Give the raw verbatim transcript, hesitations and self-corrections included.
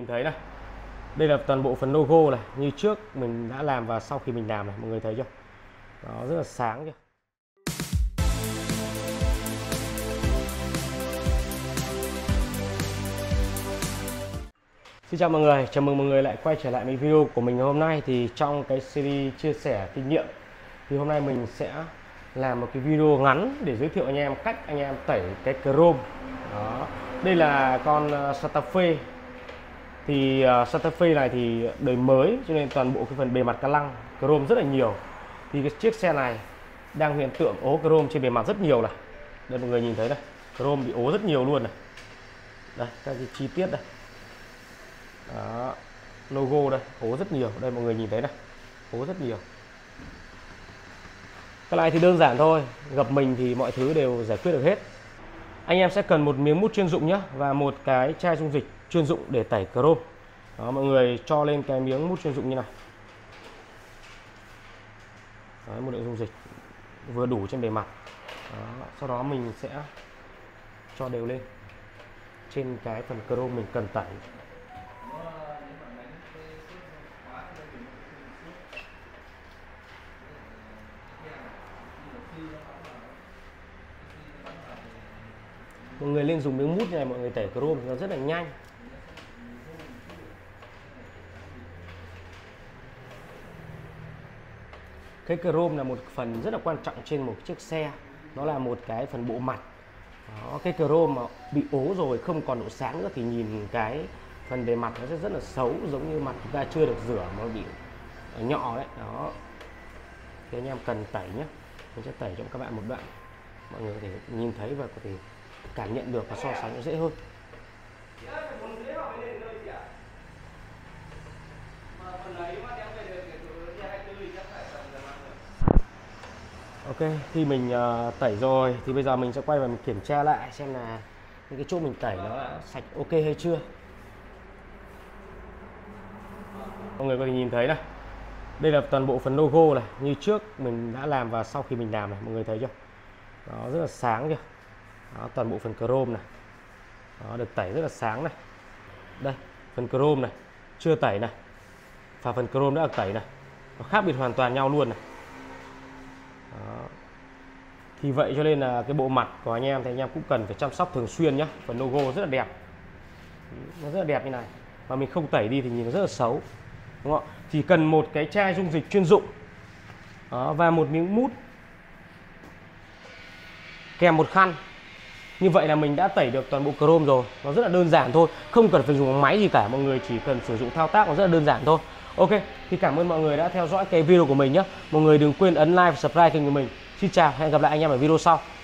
thấy này, đây là toàn bộ phần logo này, như trước mình đã làm và sau khi mình làm này, mọi người thấy chưa? Đó, rất là sáng chưa? Xin chào mọi người, chào mừng mọi người lại quay trở lại với video của mình hôm nay. Thì trong cái series chia sẻ kinh nghiệm thì hôm nay mình sẽ làm một cái video ngắn để giới thiệu anh em cách anh em tẩy cái chrome. Đó, đây là con Santa Fe. Thì uh, Santa Fe này thì đời mới cho nên toàn bộ cái phần bề mặt ca lăng chrome rất là nhiều. Thì cái chiếc xe này đang hiện tượng ố chrome trên bề mặt rất nhiều này. Đây mọi người nhìn thấy này, chrome bị ố rất nhiều luôn này. Đây các cái chi tiết đây. Đó, logo đây, ố rất nhiều. Đây mọi người nhìn thấy này, ố rất nhiều. Cái này thì đơn giản thôi, gặp mình thì mọi thứ đều giải quyết được hết. Anh em sẽ cần một miếng mút chuyên dụng nhé, và một cái chai dung dịch chuyên dụng để tẩy chrome. Đó, mọi người cho lên cái miếng mút chuyên dụng như này. Đấy, một lượng dung dịch vừa đủ trên bề mặt. Đó, sau đó mình sẽ cho đều lên trên cái phần chrome mình cần tẩy. Mọi người lên dùng miếng mút này, mọi người tẩy chrome nó rất là nhanh. Cái chrome là một phần rất là quan trọng trên một chiếc xe. Nó là một cái phần bộ mặt. Đó, cái chrome mà bị ố rồi không còn độ sáng nữa thì nhìn cái phần bề mặt nó sẽ rất là xấu, giống như mặt chúng ta chưa được rửa mà bị nhọ đấy. Đó, thì anh em cần tẩy nhé. Mình sẽ tẩy cho các bạn một đoạn, mọi người có thể nhìn thấy và có thể cảm nhận được và so sánh nó dễ hơn. Ok, khi mình uh, tẩy rồi thì bây giờ mình sẽ quay và mình kiểm tra lại xem là những cái chỗ mình tẩy nó đã sạch ok hay chưa. Mọi người có thể nhìn thấy này, đây là toàn bộ phần logo này, như trước mình đã làm và sau khi mình làm này, mọi người thấy chưa? Đó, rất là sáng chưa? Đó, toàn bộ phần chrome này. Đó, được tẩy rất là sáng này. Đây, phần chrome này, chưa tẩy này. Và phần chrome đã được tẩy này. Nó khác biệt hoàn toàn nhau luôn này. Đó. Thì vậy cho nên là cái bộ mặt của anh em thì anh em cũng cần phải chăm sóc thường xuyên nhé. Phần logo rất là đẹp. Nó rất là đẹp như này. Mà mình không tẩy đi thì nhìn nó rất là xấu. Đúng không? Chỉ cần một cái chai dung dịch chuyên dụng. Đó, và một miếng mút kèm một khăn. Như vậy là mình đã tẩy được toàn bộ chrome rồi. Nó rất là đơn giản thôi, không cần phải dùng máy gì cả, mọi người chỉ cần sử dụng thao tác nó rất là đơn giản thôi. Ok, thì cảm ơn mọi người đã theo dõi cái video của mình nhé. Mọi người đừng quên ấn like và subscribe kênh của mình. Xin chào, hẹn gặp lại anh em ở video sau.